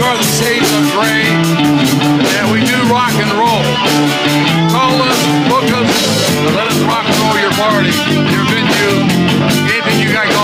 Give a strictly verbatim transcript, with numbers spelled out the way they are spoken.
are the Shades of Grey, and we do rock and roll. Call us, book us, and let us rock and roll your party, your venue, anything you got